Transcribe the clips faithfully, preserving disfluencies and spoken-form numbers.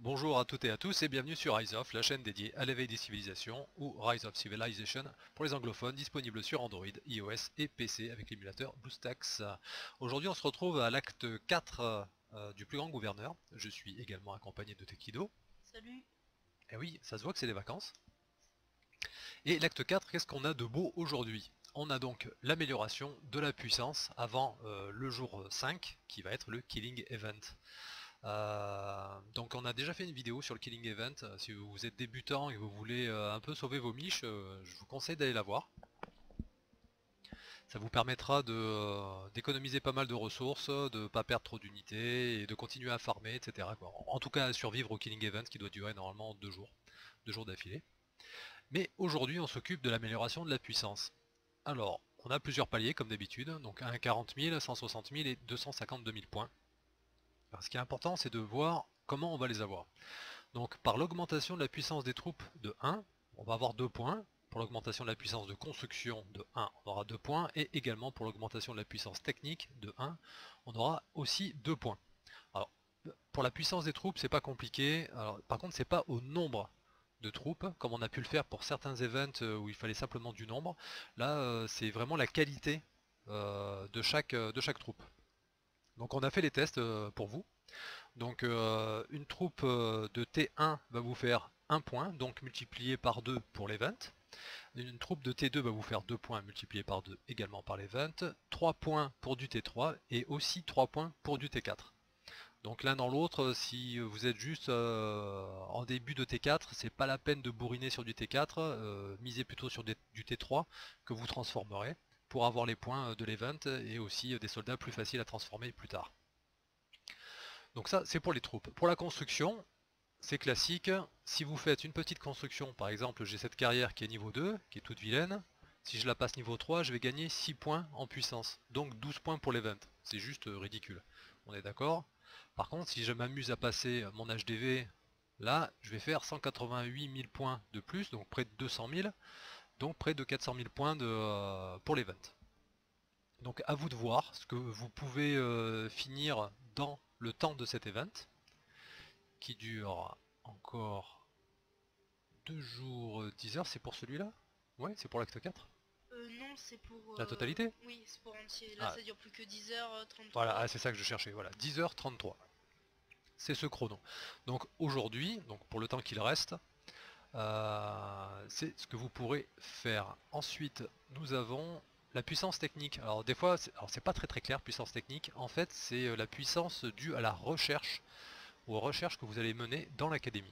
Bonjour à toutes et à tous et bienvenue sur Rise of, la chaîne dédiée à l'éveil des civilisations ou Rise of Civilization pour les anglophones, disponible sur Android, iOS et P C avec l'émulateur BlueStacks. Aujourd'hui on se retrouve à l'acte quatre euh, du plus grand gouverneur. Je suis également accompagné de Tekido. Salut. Et oui, ça se voit que c'est les vacances. Et l'acte quatre, qu'est-ce qu'on a de beau aujourd'hui? On a donc l'amélioration de la puissance avant euh, le jour cinq qui va être le Killing Event. Euh, donc on a déjà fait une vidéo sur le Killing Event. Si vous êtes débutant et que vous voulez euh, un peu sauver vos miches, euh, je vous conseille d'aller la voir. Ça vous permettra de d'économiser pas mal de ressources, de ne pas perdre trop d'unités et de continuer à farmer, et cetera quoi. En tout cas à survivre au Killing Event qui doit durer normalement deux jours, deux jours d'affilée. Mais aujourd'hui on s'occupe de l'amélioration de la puissance. Alors, on a plusieurs paliers comme d'habitude, donc un quarante mille, cent soixante mille et deux cent cinquante-deux mille points. Alors, ce qui est important, c'est de voir comment on va les avoir. Donc par l'augmentation de la puissance des troupes de un, on va avoir deux points. Pour l'augmentation de la puissance de construction de un, on aura deux points. Et également pour l'augmentation de la puissance technique de un, on aura aussi deux points. Alors, pour la puissance des troupes, c'est pas compliqué. Alors, par contre, c'est pas au nombre de troupes, comme on a pu le faire pour certains events où il fallait simplement du nombre. Là, c'est vraiment la qualité de chaque, de chaque troupe. Donc on a fait les tests pour vous. Donc euh, une troupe de T un va vous faire un point, donc multiplié par deux pour l'event. Une troupe de T deux va vous faire deux points multiplié par deux également par l'event. trois points pour du T trois et aussi trois points pour du T quatre. Donc l'un dans l'autre, si vous êtes juste euh, en début de T quatre, c'est pas la peine de bourriner sur du T quatre, euh, misez plutôt sur des, du T trois que vous transformerez pour avoir les points de l'event et aussi des soldats plus faciles à transformer plus tard. Donc ça c'est pour les troupes. Pour la construction, c'est classique. Si vous faites une petite construction, par exemple j'ai cette carrière qui est niveau deux, qui est toute vilaine, si je la passe niveau trois, je vais gagner six points en puissance, donc douze points pour l'event. C'est juste ridicule, on est d'accord? Par contre, si je m'amuse à passer mon H D V, là, je vais faire cent quatre-vingt-huit mille points de plus, donc près de deux cent mille, donc près de quatre cent mille points de, euh, pour l'event. Donc à vous de voir ce que vous pouvez euh, finir dans le temps de cet event, qui dure encore deux jours dix heures, c'est pour celui-là? Ouais, c'est pour l'acte quatre? Euh, non, c'est pour... La euh, totalité? Oui, c'est pour entier. Là, Ah, ça dure plus que dix heures voilà, trente-trois. ah, c'est ça que je cherchais, voilà, dix heures trente-trois. C'est ce chrono. Donc aujourd'hui, donc pour le temps qu'il reste, euh, c'est ce que vous pourrez faire. Ensuite, nous avons la puissance technique. Alors des fois, c'est pas très très clair, puissance technique. En fait, c'est la puissance due à la recherche, ou aux recherches que vous allez mener dans l'académie.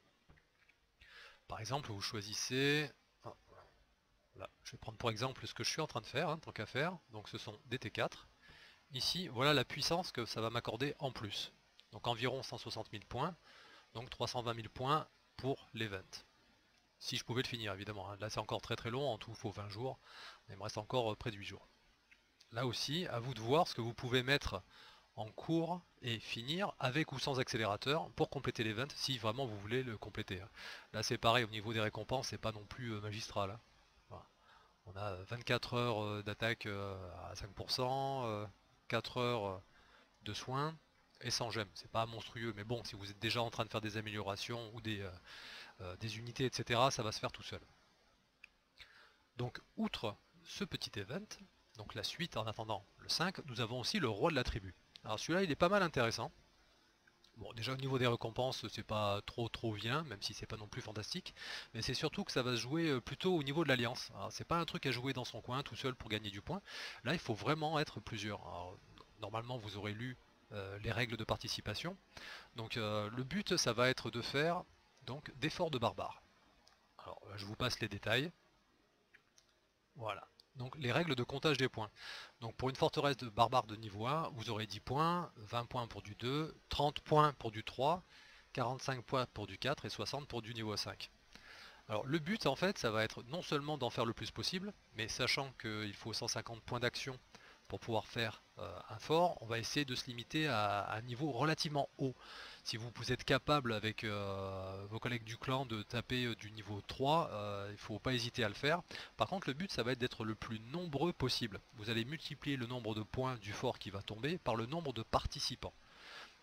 Par exemple, vous choisissez... Oh, là, je vais prendre pour exemple ce que je suis en train de faire, hein, tant qu'à faire. Donc ce sont des T quatre. Ici, voilà la puissance que ça va m'accorder en plus. Donc environ cent soixante mille points, donc trois cent vingt mille points pour l'event. Si je pouvais le finir évidemment, hein. Là c'est encore très très long, en tout il faut vingt jours, il me reste encore près de huit jours. Là aussi, à vous de voir ce que vous pouvez mettre en cours et finir avec ou sans accélérateur pour compléter l'event si vraiment vous voulez le compléter. Là c'est pareil, au niveau des récompenses, c'est pas non plus magistral. Voilà. On a vingt-quatre heures d'attaque à cinq pour cent, quatre heures de soins et sans gemme. C'est pas monstrueux, mais bon, si vous êtes déjà en train de faire des améliorations ou des, euh, des unités, et cetera, ça va se faire tout seul. Donc, outre ce petit event, donc la suite en attendant le cinq, nous avons aussi le roi de la tribu. Alors celui-là, il est pas mal intéressant. Bon, déjà au niveau des récompenses, c'est pas trop trop bien, même si c'est pas non plus fantastique, mais c'est surtout que ça va se jouer plutôt au niveau de l'alliance. Alors c'est pas un truc à jouer dans son coin tout seul pour gagner du point. Là, il faut vraiment être plusieurs. Alors, normalement, vous aurez lu euh, les règles de participation. Donc euh, le but, ça va être de faire donc d'efforts de barbares. Alors je vous passe les détails. Voilà. Donc les règles de comptage des points. Donc pour une forteresse de barbares de niveau un, vous aurez dix points, vingt points pour du deux, trente points pour du trois, quarante-cinq points pour du quatre et soixante pour du niveau cinq. Alors le but en fait, ça va être non seulement d'en faire le plus possible, mais sachant qu'il faut cent cinquante points d'action pour pouvoir faire euh, un fort, on va essayer de se limiter à, à un niveau relativement haut. Si vous, vous êtes capable avec euh, vos collègues du clan de taper euh, du niveau trois, euh, il ne faut pas hésiter à le faire. Par contre le but ça va être d'être le plus nombreux possible. Vous allez multiplier le nombre de points du fort qui va tomber par le nombre de participants.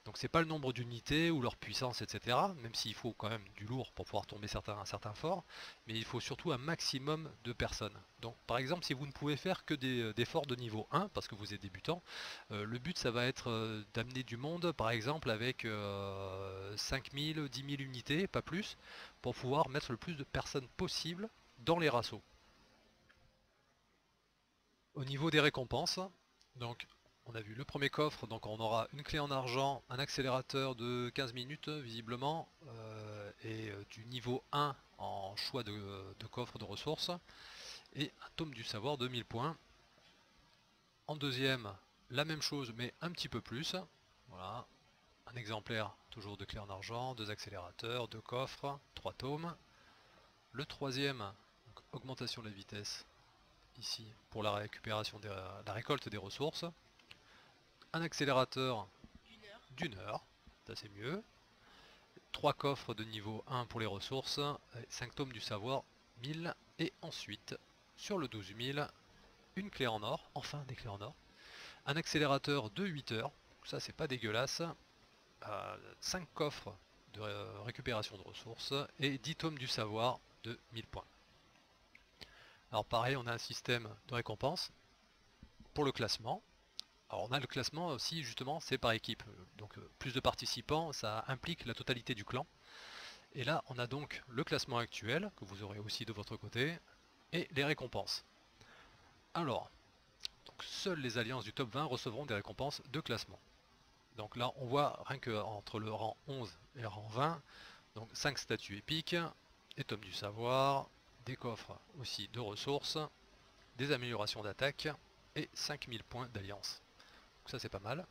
Donc c'est pas le nombre d'unités ou leur puissance, et cetera. Même s'il faut quand même du lourd pour pouvoir tomber certains, certains forts, mais il faut surtout un maximum de personnes. Donc par exemple, si vous ne pouvez faire que des, des forts de niveau un, parce que vous êtes débutant, euh, le but ça va être euh, d'amener du monde, par exemple avec euh, cinq mille, dix mille unités, pas plus, pour pouvoir mettre le plus de personnes possible dans les rassos. Au niveau des récompenses, donc on a vu le premier coffre, donc on aura une clé en argent, un accélérateur de quinze minutes visiblement, euh, et euh, du niveau un en choix de, de coffre de ressources, et un tome du savoir de mille points. En deuxième, la même chose mais un petit peu plus, voilà, un exemplaire toujours de clé en argent, deux accélérateurs, deux coffres, trois tomes. Le troisième, donc, augmentation de la vitesse, ici pour la récupération de la récolte des ressources, un accélérateur D'une heure. d'une heure, ça c'est mieux, trois coffres de niveau un pour les ressources, cinq tomes du savoir, mille, et ensuite sur le douze mille, une clé en or, enfin des clés en or, un accélérateur de huit heures, ça c'est pas dégueulasse, euh, cinq coffres de euh, récupération de ressources et dix tomes du savoir de mille points. Alors pareil, on a un système de récompense pour le classement. Alors on a le classement aussi, justement, c'est par équipe. Donc euh, plus de participants, ça implique la totalité du clan. Et là, on a donc le classement actuel, que vous aurez aussi de votre côté, et les récompenses. Alors, donc seules les alliances du top vingt recevront des récompenses de classement. Donc là, on voit rien qu'entre le rang onze et le rang vingt, donc cinq statues épiques, des tomes du savoir, des coffres aussi de ressources, des améliorations d'attaque, et cinq mille points d'alliance. Donc ça c'est pas mal.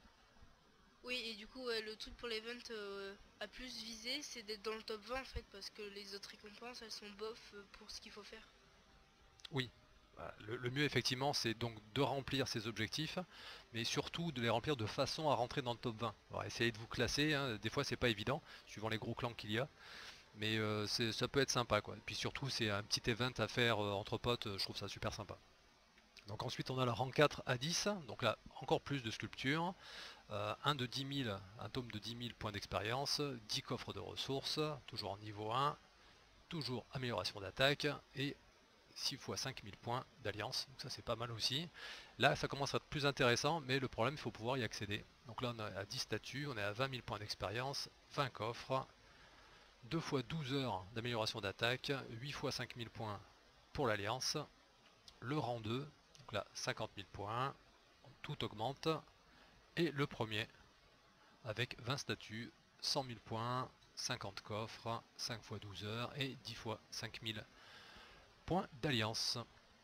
Oui, et du coup, ouais, le truc pour l'event euh, à plus viser, c'est d'être dans le top vingt en fait, parce que les autres récompenses, elles sont bof euh, pour ce qu'il faut faire. Oui, le, le mieux effectivement c'est donc de remplir ces objectifs, mais surtout de les remplir de façon à rentrer dans le top vingt. Alors, essayez de vous classer, hein. Des fois c'est pas évident, suivant les gros clans qu'il y a, mais euh, ça peut être sympa quoi. Et puis surtout c'est un petit event à faire euh, entre potes, je trouve ça super sympa. Donc ensuite on a le rang quatre à dix, donc là encore plus de sculptures, euh, un de dix mille, un tome de dix mille points d'expérience, dix coffres de ressources, toujours en niveau un, toujours amélioration d'attaque, et six fois cinq mille points d'alliance, donc ça c'est pas mal aussi. Là ça commence à être plus intéressant, mais le problème il faut pouvoir y accéder. Donc là on est à dix statuts, on est à vingt mille points d'expérience, vingt coffres, deux fois douze heures d'amélioration d'attaque, huit fois cinq mille points pour l'alliance, le rang deux, donc là cinquante mille points, tout augmente, et le premier avec vingt statuts, cent mille points, cinquante coffres, cinq fois douze heures et dix fois cinq mille points d'alliance.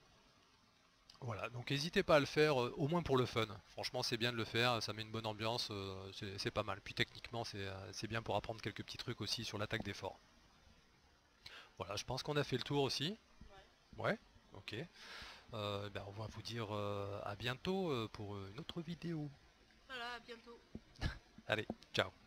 Voilà, donc n'hésitez pas à le faire, euh, au moins pour le fun. Franchement c'est bien de le faire, ça met une bonne ambiance, euh, c'est pas mal. Puis techniquement c'est euh, bien pour apprendre quelques petits trucs aussi sur l'attaque des forts. Voilà, je pense qu'on a fait le tour aussi. Ouais. Ouais, ok. Euh, ben, on va vous dire euh, à bientôt euh, pour une autre vidéo. Voilà, à bientôt. Allez, ciao.